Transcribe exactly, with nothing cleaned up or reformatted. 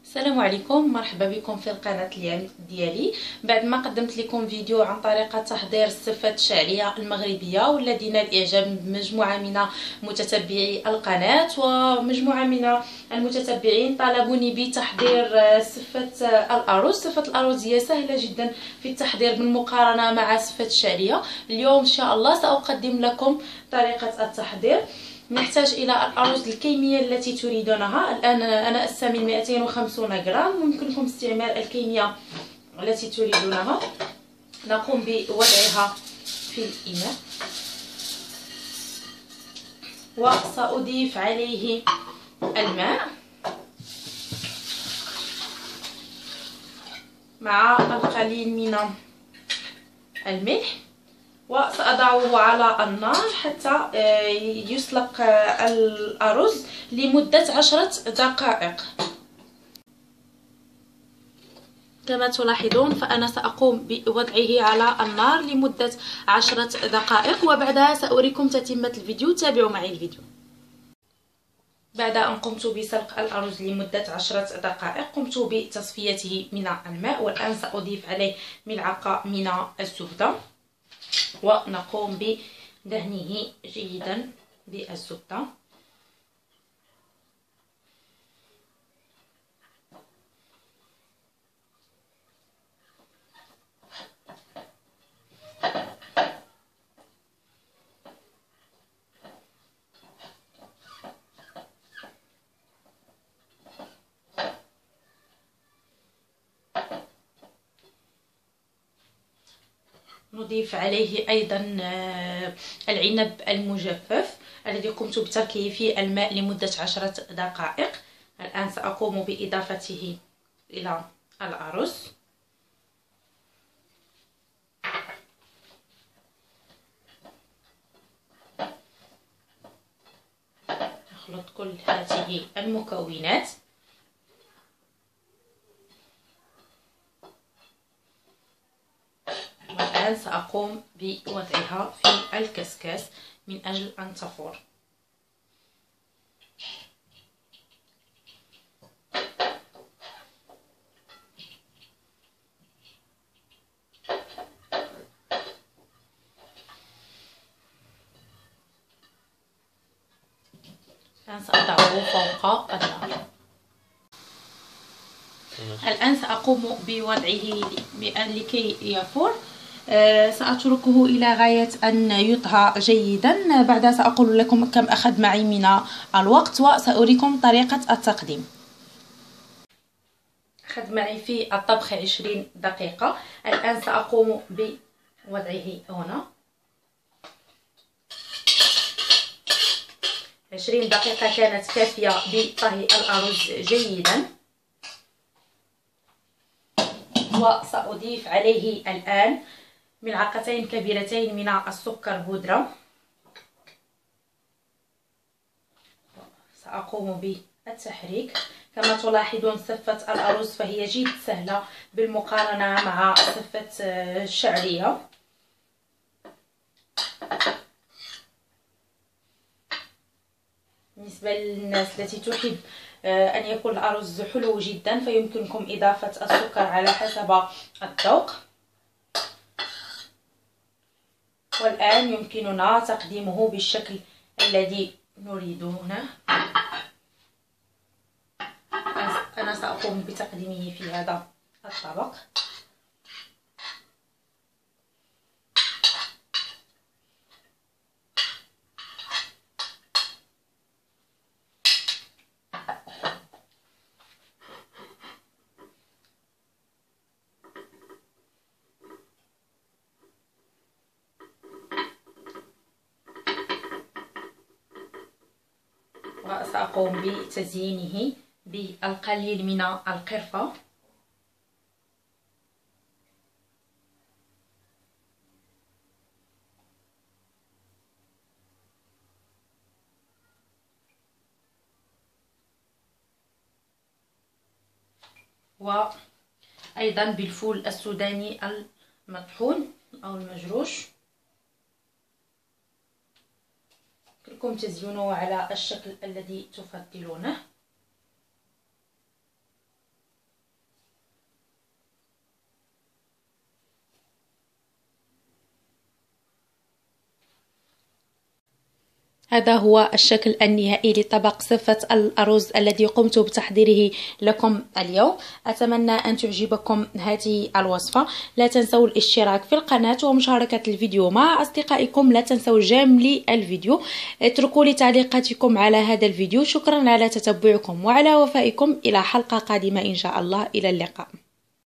السلام عليكم، مرحبا بكم في القناه ديالي. بعد ما قدمت لكم فيديو عن طريقه تحضير السفه الشعريه المغربيه، والذي نال اعجاب مجموعه من متتبعي القناه، ومجموعه من المتتبعين طلبوني بتحضير سفه الارز. سفه الارز هي سهله جدا في التحضير بالمقارنه مع السفه الشعريه. اليوم ان شاء الله ساقدم لكم طريقه التحضير. نحتاج الى الارز الكميه التي تريدونها. الان انا استعمل مئتين وخمسين غرام، ممكنكم استعمال الكميه التي تريدونها. نقوم بوضعها في الاناء وساضيف عليه الماء مع القليل من الملح، وسأضعه على النار حتى يسلق الأرز لمدة عشرة دقائق. كما تلاحظون فأنا سأقوم بوضعه على النار لمدة عشرة دقائق، وبعدها سأريكم تتمة الفيديو. تابعوا معي الفيديو. بعد أن قمت بسلق الأرز لمدة عشرة دقائق قمت بتصفيته من الماء، والآن سأضيف عليه ملعقة من الزبدة ونقوم بدهنه جيدا بالزبدة. نضيف عليه أيضا العنب المجفف الذي قمت بتركه في الماء لمدة عشرة دقائق. الآن سأقوم بإضافته إلى الأرز. نخلط كل هذه المكونات. والآن سأقوم بوضعها في الكسكاس من أجل أن تفور. الآن سأضعه فوق النار. الآن سأقوم بوضعه لكي يفور. سأتركه إلى غاية أن يطهى جيدا. بعدها سأقول لكم كم أخذ معي من الوقت، وسأريكم طريقة التقديم. أخذ معي في الطبخ عشرين دقيقة. الآن سأقوم بوضعه هنا. عشرين دقيقة كانت كافية بطهي الأرز جيدا. وسأضيف عليه الآن ملعقتين كبيرتين من السكر بودرة. سأقوم بالتحريك. كما تلاحظون سفة الأرز فهي جد سهلة بالمقارنة مع سفة الشعرية. بالنسبة للناس التي تحب أن يكون الأرز حلو جدا فيمكنكم إضافة السكر على حسب الذوق. والآن يمكننا تقديمه بالشكل الذي نريدونه. أنا سأقوم بتقديمه في هذا الطبق. وسأقوم بتزيينه بالقليل من القرفة. وأيضا بالفول السوداني المطحون أو المجروش. لكم تزينوه على الشكل الذي تفضلونه. هذا هو الشكل النهائي لطبق صفة الأرز الذي قمت بتحضيره لكم اليوم. أتمنى أن تعجبكم هذه الوصفة. لا تنسوا الاشتراك في القناة ومشاركة الفيديو مع أصدقائكم. لا تنسوا جمل الفيديو. اتركوا لي تعليقاتكم على هذا الفيديو. شكرا على تتبعكم وعلى وفائكم. إلى حلقة قادمة إن شاء الله. إلى اللقاء.